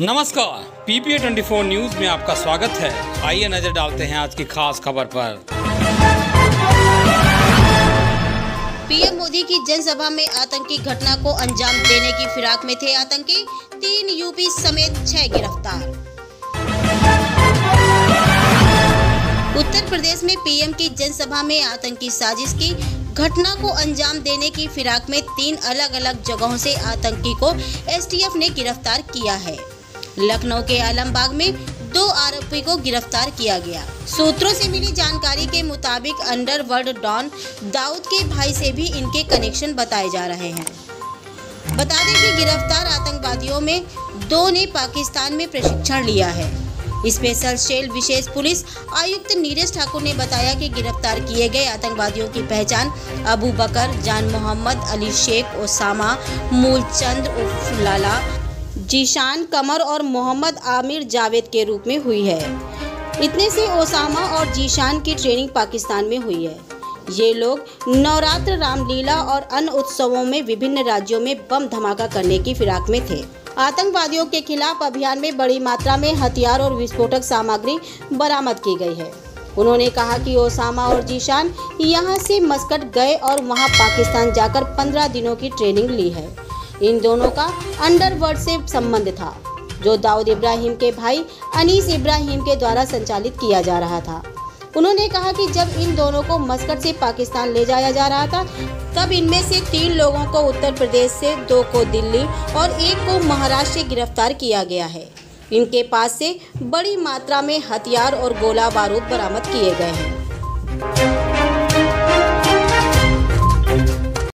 नमस्कार, PPA 24 news में आपका स्वागत है। आइए नजर डालते हैं आज की खास खबर पर। पीएम मोदी की जनसभा में आतंकी घटना को अंजाम देने की फिराक में थे आतंकी, 3 यूपी समेत 6 गिरफ्तार। उत्तर प्रदेश में पीएम की जनसभा में आतंकी साजिश की घटना को अंजाम देने की फिराक में 3 अलग अलग जगहों से आतंकी को एसटीएफ ने गिरफ्तार किया है। लखनऊ के आलमबाग में 2 आरोपी को गिरफ्तार किया गया। सूत्रों से मिली जानकारी के मुताबिक अंडरवर्ल्ड डॉन दाऊद के भाई से भी इनके कनेक्शन बताए जा रहे हैं। बता दें कि गिरफ्तार आतंकवादियों में 2 ने पाकिस्तान में प्रशिक्षण लिया है। स्पेशल सेल विशेष पुलिस आयुक्त नीरज ठाकुर ने बताया कि गिरफ्तार किए गए आतंकवादियों की पहचान अबू बकर, जान मोहम्मद, अली शेख, ओसामा, मूलचंद उर्फ लाला, जीशान, कमर और मोहम्मद आमिर जावेद के रूप में हुई है। इतने से ओसामा और जीशान की ट्रेनिंग पाकिस्तान में हुई है। ये लोग नवरात्र, रामलीला और अन्य उत्सवों में विभिन्न राज्यों में बम धमाका करने की फिराक में थे। आतंकवादियों के खिलाफ अभियान में बड़ी मात्रा में हथियार और विस्फोटक सामग्री बरामद की गई है। उन्होंने कहा कि ओसामा और जीशान यहां से मस्कट गए और वहां पाकिस्तान जाकर 15 दिनों की ट्रेनिंग ली है। इन दोनों का अंडरवर्ल्ड से संबंध था, जो दाऊद इब्राहिम के भाई अनीस इब्राहिम के द्वारा संचालित किया जा रहा था। उन्होंने कहा कि जब इन दोनों को मस्कट से पाकिस्तान ले जाया जा रहा था, तब इनमें से 3 लोगों को उत्तर प्रदेश से, 2 को दिल्ली और 1 को महाराष्ट्र से गिरफ्तार किया गया है। इनके पास से बड़ी मात्रा में हथियार और गोला बारूद बरामद किए गए हैं।